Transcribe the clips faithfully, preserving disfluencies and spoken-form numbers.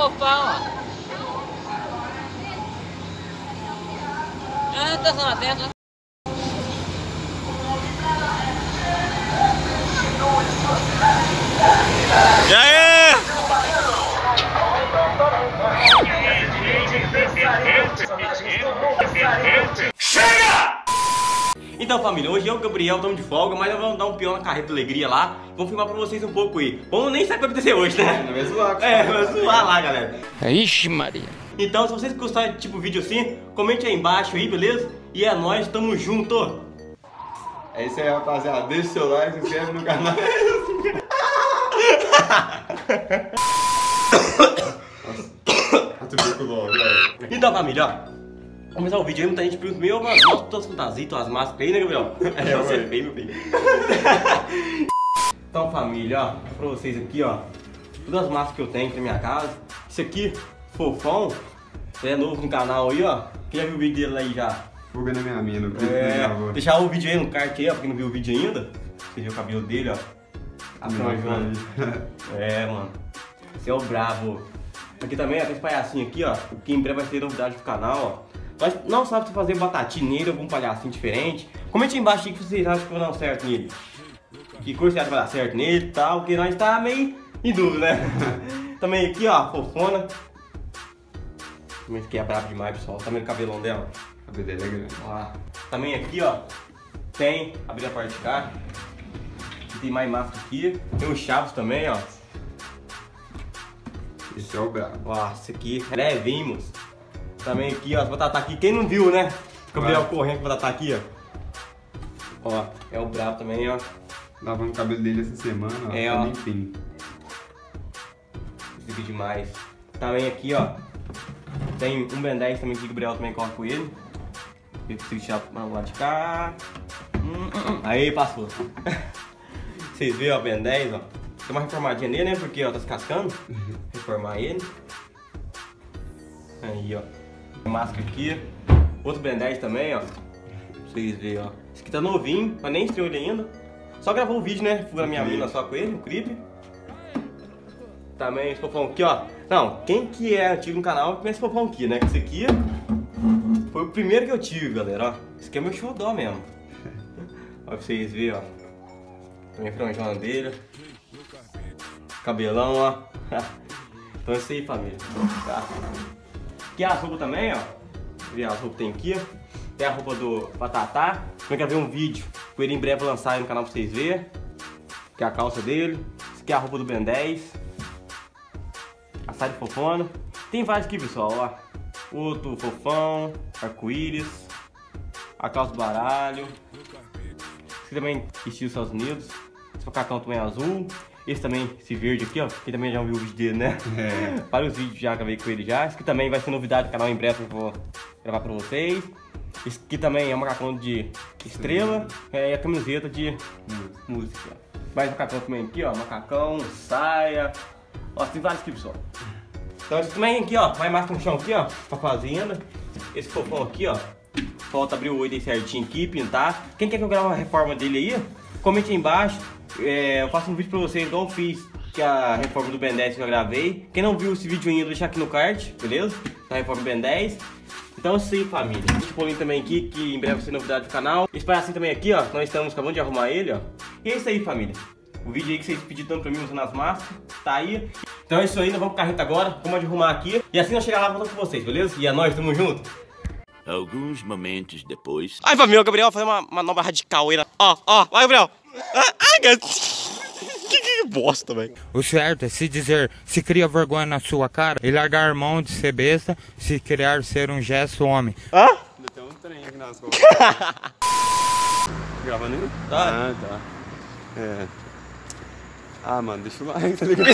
fofão, ó. Ah, tá só na testa. E aí? Chega! Então, família, hoje eu e o Gabriel estamos de folga, mas nós vamos dar um peão na carreta da alegria lá. Vamos filmar pra vocês um pouco aí. Bom, nem sabe o que vai acontecer hoje, né? Não vai zoar. É, vai zoar lá, galera. Ixi, Maria. Então, se vocês gostarem de tipo vídeo assim, comente aí embaixo aí, beleza? E é nóis, tamo junto. É isso aí, rapaziada. Deixa o seu like, se inscreve no canal. Então, família, ó, vamos começar o vídeo aí. Muita gente pergunta: meu, mano, mostra todas as fantasias, todas as máscaras aí, né, Gabriel? É, você é feio, meu bem. Então, família, ó, pra vocês aqui, ó, todas as máscaras que eu tenho aqui na minha casa. Isso aqui, fofão, é novo no canal aí, ó. Quem já viu o vídeo dele aí já? Fuga na minha mina, É, deixar o vídeo aí no card aí, ó, pra quem não viu o vídeo ainda. Você viu o cabelo dele, ó. A franjona. É, mano. Você é o brabo. Aqui também, ó, tem esse palhacinho aqui, ó. Que em breve vai ter novidade do canal, ó. Mas não sabe se fazer batatinha nele, algum palhacinho diferente. Comente aí embaixo aí que vocês acham que vai dar certo nele. Que cor você acha que vai dar certo nele e tal, porque nós tá meio em dúvida, né? Também aqui, ó, fofona. Também aqui é brabo demais, pessoal. Também o cabelão dela. A cabelo é grande. Ó. Também aqui, ó, tem, abrir a parte de cá. Aqui tem mais máscara aqui. Tem os chavos também, ó. Esse é o brabo. Ó, esse aqui, levinhos. Também aqui, ó, as batatas aqui. Quem não viu, né? O Gabriel correndo com a batata aqui, ó. Ó, é o brabo também, ó. Lavando o cabelo dele essa semana, ó. É, tá ó. limpinho. Esse aqui demais. Também aqui, ó, tem um Ben dez também que o Gabriel também coloca com ele. Eu consigo tirar para o lado de cá. Hum, hum, hum. Aí, passou. Vocês viram, ó, Ben dez, ó. Tem uma reformadinha nele, né? Porque, ó, tá se cascando. Reformar ele. Aí, ó. Tem máscara aqui. Outro Ben dez também, ó. Pra vocês verem, ó. Esse aqui tá novinho, mas nem estreou ele ainda. Só gravou o vídeo, né? Fui na minha mina só com ele, o clipe. Também esse fofão aqui, ó. Não, quem que é antigo no canal conhece esse fofão aqui, né? Que esse aqui foi o primeiro que eu tive, galera, ó. Esse aqui é meu xodó mesmo. Ó, pra vocês verem, ó. Também a franjona dele. Cabelão, ó. Então é isso aí, família. Tá. Aqui é as roupas também, ó. Ver as roupas que tem aqui. Tem a roupa do Batatá. Também quer ver um vídeo com ele em breve lançar aí no canal pra vocês verem. Que é a calça dele. Isso aqui é a roupa do Ben dez. A saia de fofona. Tem vários aqui, pessoal, ó. Outro fofão, arco-íris. A calça do baralho. Esse aqui também estilo Estados Unidos. Esse macacão também é azul. Esse também, esse verde aqui, ó. Quem também já viu o vídeo dele, né? É. Vários vídeos já gravei com ele já. Esse aqui também vai ser novidade do canal em breve, eu vou gravar pra vocês. Esse aqui também é um macacão de estrela. É, e a camiseta de hum. música. Mais macacão também aqui, ó. Macacão, saia. Ó, tem vários aqui, pessoal. Então esse também aqui, ó. Mais máscara no chão aqui, ó. Pra fazenda. Esse fofão aqui, ó. Falta abrir o olho aí certinho aqui, pintar. Quem quer que eu grave uma reforma dele aí, comente aí embaixo. É, eu faço um vídeo pra vocês igual eu fiz, que é a reforma do Ben dez que eu gravei. Quem não viu esse vídeo ainda, vou deixar aqui no card, beleza? Da reforma do Ben dez. Então é isso aí, família. Esse bolinho também aqui, que em breve vai ser novidade do canal. Esse palhacinho também aqui, ó. Nós estamos acabando de arrumar ele, ó. E é isso aí, família. O vídeo aí que vocês pediram tanto pra mim usando as máscaras, tá aí. Então é isso aí, nós vamos pro carreta agora. Vamos arrumar aqui. E assim nós chegar lá, voltamos com vocês, beleza? E é nóis, tamo junto. Alguns momentos depois. Ai, família, o Gabriel vai fazer uma manobra radical aí. Ó, ó, vai, Gabriel. Ai, que, que, que bosta, velho. O certo é se dizer, se cria vergonha na sua cara e largar mão de ser besta, se criar ser um gesto homem. Hã? Ainda tem um trem aqui nas costas. Gravando aí? Tá. Ah, tá. É. Ah, mano, deixa o like, tá ligado?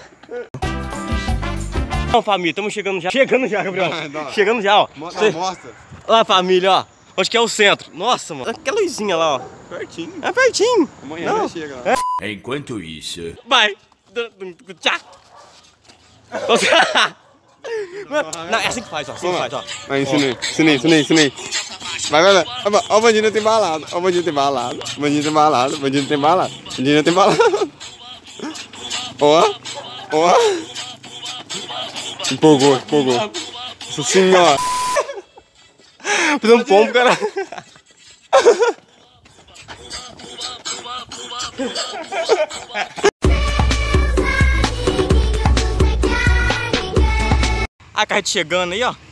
Então, família, estamos chegando já. Chegando já, Gabriel. Não, chegando já, ó. Mo Cê... não, mostra. Lá, família, ó. Onde que é o centro? Nossa, mano. Aquela luzinha lá, ó. Pertinho. É pertinho. Amanhã não. já chega lá. É. Enquanto isso... Vai. Tchau. Não, é assim que faz, ó. Assim que faz, ó. Vai, ensinei, ensinei, ensinei, ensinei. Vai, vai, vai. Ó, o bandido tem balado. Ó, o bandido tem balado. O bandido tem balado. O bandido tem balado. O bandido tem balado. Ó, ó. Empolgou, empolgou. Nossa senhora. Fazer um pombo, cara. A carreta chegando aí, ó.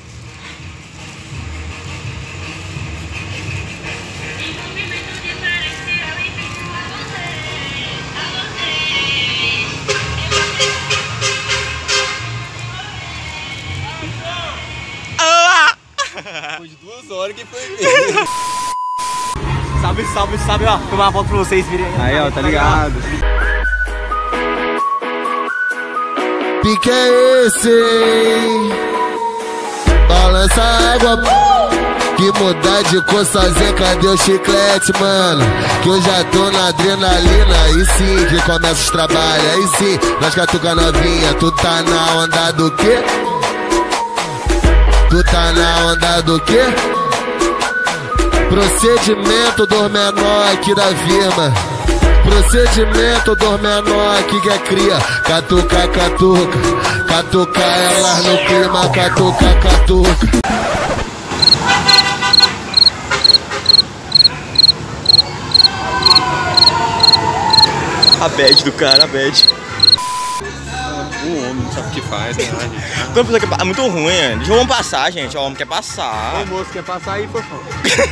Depois de duas horas que foi. Salve, salve, salve, ó. Tomar uma foto pra vocês virem aí. Aí, ó, tá ligado. Pique é esse? Balança a água. Que mudar de cor sozinha, cadê o chiclete, mano? Que eu já tô na adrenalina. Aí sim que começa os trabalhos. Aí sim, nós catuca novinha. Tu tá na onda do quê? Tu tá na onda do quê? Procedimento dos menor aqui da firma. Procedimento dos menor aqui que é cria. Catuca, catuca. Catuca elas no clima. Catuca, catuca. A bad do cara, a bad. O homem não sabe o que faz, né? Quando a pessoa quer, é muito ruim, né? Deixa o homem passar, gente. O homem quer passar. O moço quer passar aí, fofão.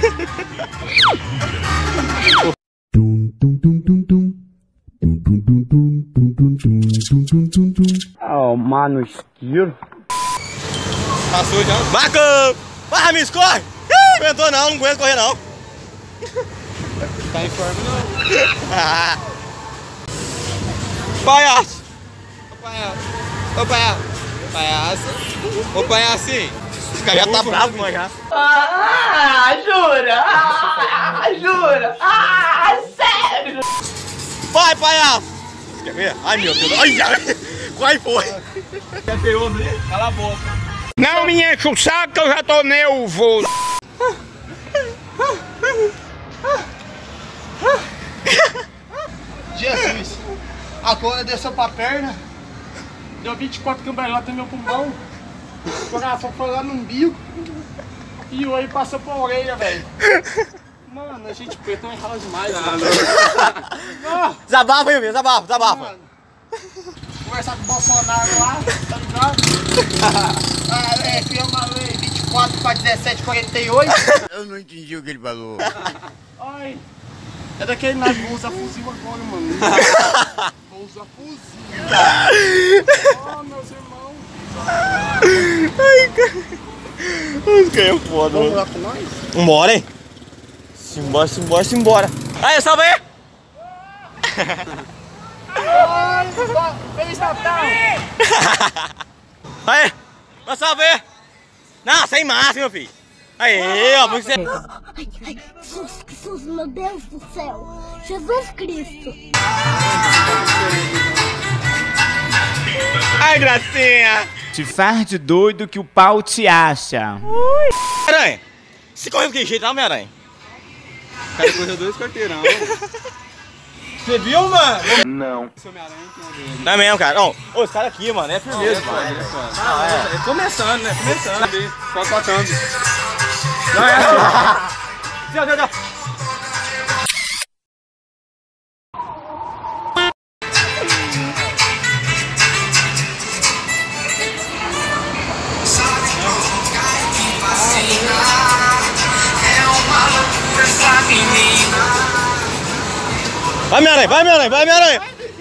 Ó, oh, mano, esquilo. Passou já? Marca! Vai, Ramis, corre! Ih, inventou não, não aguento correr não. Tá em forma não. Palhaço! Ô palhaço. Ô palhaço. Palhaço. Ô palhacinho. Esse cara já tá bravo, mano, já. Ah, jura? Ah, jura? Ah, sério? Vai, palhaço! Você quer ver? Ai, meu Deus. Ai, ai. Quase foi. Quer ter outro ali? Cala a boca. Não me enche o saco que eu já tô nervoso. Jesus, agora desceu pra perna, deu vinte e quatro cambalhotas no meu pulmão, o coração foi lá no umbigo e o olho passou pra orelha, velho. Mano, a gente preta não enrola demais, mano. Ah, Desabafa aí, meu, desabafa, desabafa. mano. Conversar com o Bolsonaro lá, tá ligado? Ah, é, criou uma lei vinte e quatro para dezessete quarenta e oito. Eu não entendi o que ele falou. Ai, é daquele navio, vou usar fuzil agora, mano. Vou usar fuzil. Oh, meus irmãos. Ai, cara. Os caras é foda, Vamos mano. lá com nós? Vambora, hein? Simbora, simbora, simbora. Aí, salve aí! Ai, Feliz Natal! Aí, vai salve aí! Não, sem massa, meu filho. Aí, ó, você... Ai, ai, Jesus, Jesus, meu Deus do céu! Jesus Cristo! Ai, gracinha! Te faz de doido que o pau te acha. Aranha, você correu que jeito, não, minha aranha? O cara correu dois quarteirão. Você viu, mano? Não. Não é mesmo, cara. Ó, ô, esse cara aqui, mano, é firmeza, Não, mano. é, é, Não, é. é começando, né? Começando. Só tocando. Não é assim. Tchau, tchau, tchau. Vai, minha aranha, vai, minha aranha, vai, minha aranha.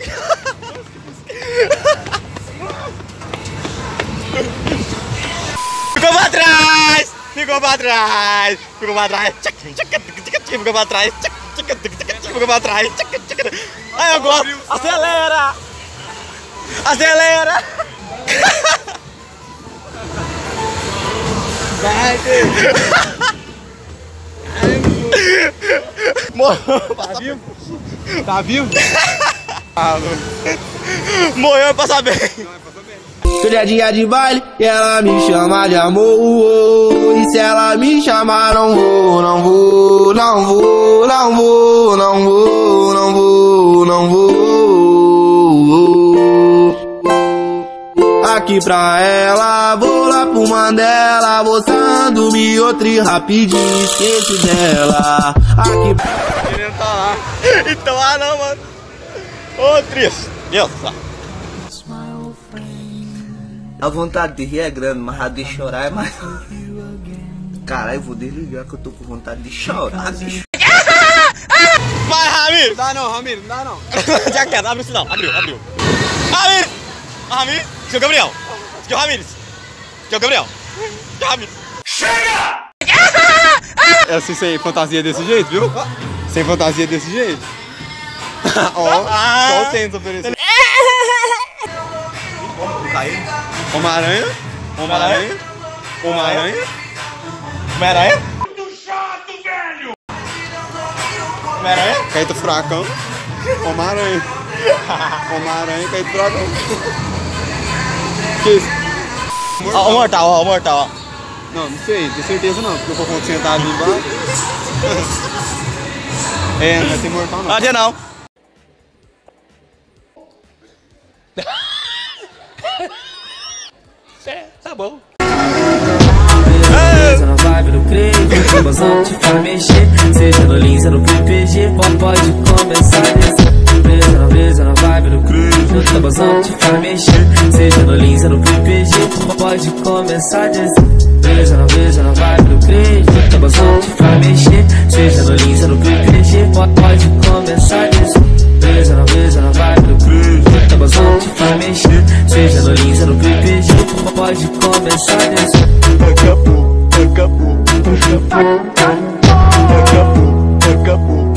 Ficou pra trás, ficou pra trás, ficou pra trás, ficou pra trás, ficou pra trás. Aí eu gosto, acelera, acelera. Vai, Morreu, tá vivo? Tá vivo? Morreu, passa bem. Hoje é dia de baile e ela me chama de amor. E se ela me chamar, não vou, não vou, não vou, não vou, não vou, não vou, não vou. aqui pra ela. Vou lá pro Mandela, mostrando me outro rapidinho, esqueço dela. Aqui. Ele tá lá. Então, ah não, mano. Ô, triste. Deus. A vontade de rir é grande, mas a de chorar é mais. Caralho, eu vou desligar que eu tô com vontade de chorar, bicho. Vai, Ramiro! Não dá não, Ramiro, não dá não. Já quer, abre o sinal. Abriu, abriu. Ramiro! Ramiro! Seu Gabriel! Seu Ramires! Seu Gabriel! Seu Ramires! Chega! É assim, sem fantasia desse jeito, viu? Sem fantasia desse jeito. Ó, ah. Só o tênis oferecendo. Homem-Aranha? Homem-Aranha? Homem-Aranha? Homem-Aranha? Muito chato, velho! Homem-Aranha? Caíto Furacão. Homem-Aranha. Homem-Aranha, Caíto Furacão. Que isso? Ó, o mortal, ó, o mortal, ó. Não, não sei, tenho certeza não, porque eu vou sentado ali embaixo. É, não vai ter mortal não. Ah, dia não. É, tá bom. Beleza na vibe do crave, o bazão te faz mexer. Seja no Linza, no P P G, pode começar a descer. Beleza na beleza na vibe do crave, o bazão te faz mexer. Seja no Linza, no P P G, pode começar a descer. Beleza na beleza na vibe do crave, o bazão te faz mexer. Seja no Linza, no P P G, pode começar a descer. Beleza na beleza na vibe do crave, o bazão te faz mexer. Seja no Linza, no P P G, pode começar a descer. Acabou, acabou, acabou, acabou, acabou,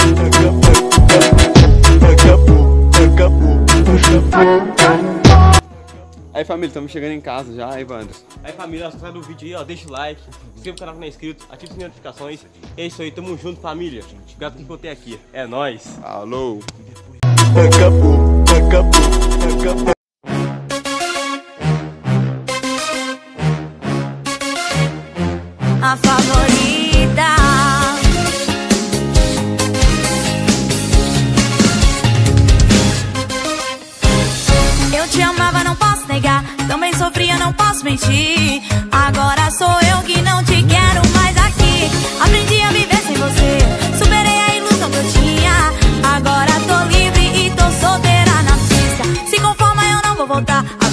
acabou, acabou, acabou. Aí família, estamos chegando em casa já, aí Wander. Aí família, se gostar do vídeo aí, ó, deixa o like, se inscreva no canal que não é inscrito, ativa as notificações. É isso aí, tamo junto família. Obrigado por ter aqui, é nóis. Alô. Acabou, acabou, acabou. A favorita. Eu te amava, não posso negar. Também sofria, não posso mentir. Agora sou eu que não te quero mais aqui. Aprendi a viver sem você. Superei a ilusão que eu tinha. Agora tô livre e tô solteira na pista. Se conforma, eu não vou voltar.